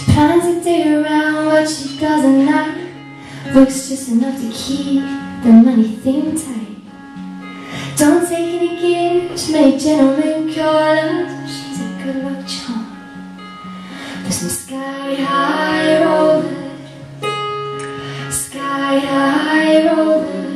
Plans to do around what she does at night. Looks just enough to keep the money thing tight. Don't take any gifts, make gentlemen callers. She's a good luck charm for some sky-high rollers. Sky-high rollers.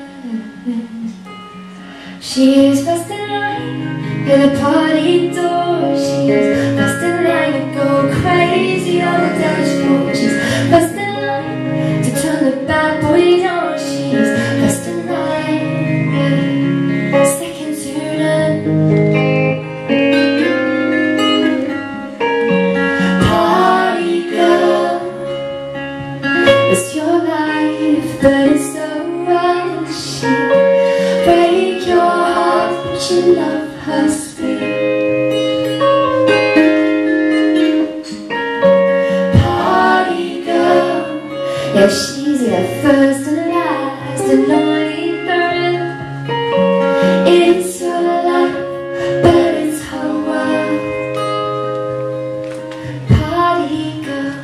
She is first in line at the party door. She is first in line to go crazy on the dashboard. She's first in line to turn the bad boys on. She's first in line, second to none. Party girl, it's your life, but it's so rushy. Break your heart, but you love her still. Party girl, yeah, she's the first and last and only thrill. It's her life, but it's her world. Party girl.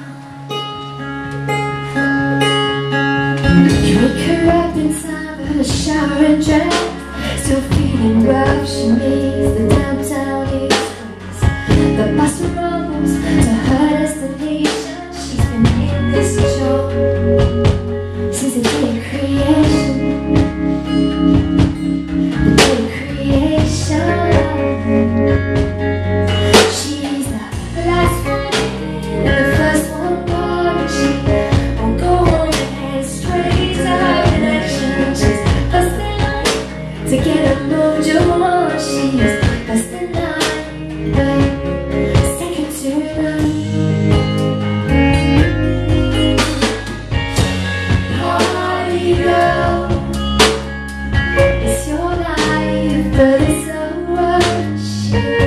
You wake her up in time for her shower and dress. Still feeling rough, she makes the downtown express. The bus rolls to her destination. She's been in this job since the day of creation. The day of creation. She's the last one in, the first one gone. She won't go on and head straight to her connection. She's first in line to get a mojo on. She's first in line, second to none. Party girl, it's your life, but it's a rush.